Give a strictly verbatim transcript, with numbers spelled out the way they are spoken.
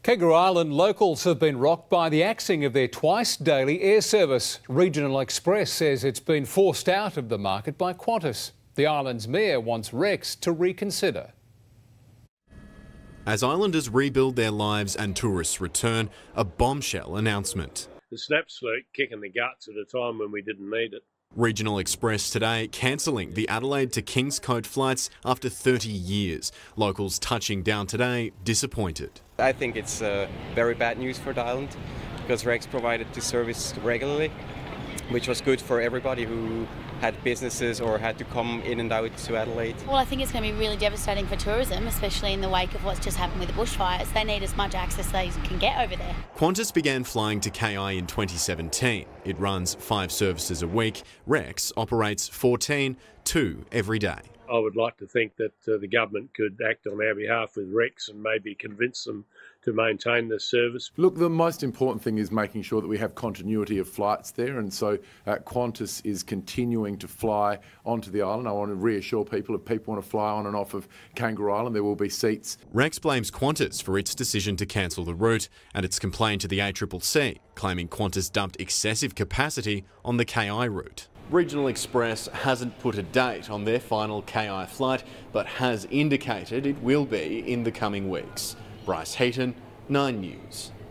Kangaroo Island locals have been rocked by the axing of their twice-daily air service. Regional Express says it's been forced out of the market by Qantas. The island's mayor wants Rex to reconsider. As islanders rebuild their lives and tourists return, a bombshell announcement. The snap's like kicking the guts at a time when we didn't need it. Regional Express today cancelling the Adelaide to Kingscote flights after thirty years. Locals touching down today disappointed. I think it's uh, very bad news for the island because Rex provided the service regularly, which was good for everybody who had businesses or had to come in and out to Adelaide. Well, I think it's going to be really devastating for tourism, especially in the wake of what's just happened with the bushfires. They need as much access as they can get over there. Qantas began flying to K I in twenty seventeen. It runs five services a week. Rex operates fourteen, two every day. I would like to think that uh, the government could act on our behalf with Rex and maybe convince them to maintain this service. Look, the most important thing is making sure that we have continuity of flights there, and so uh, Qantas is continuing to fly onto the island. I want to reassure people, if people want to fly on and off of Kangaroo Island, there will be seats. Rex blames Qantas for its decision to cancel the route, and it's complained to the A C C C, claiming Qantas dumped excessive capacity on the K I route. Regional Express hasn't put a date on their final K I flight, but has indicated it will be in the coming weeks. Bryce Heaton, Nine News.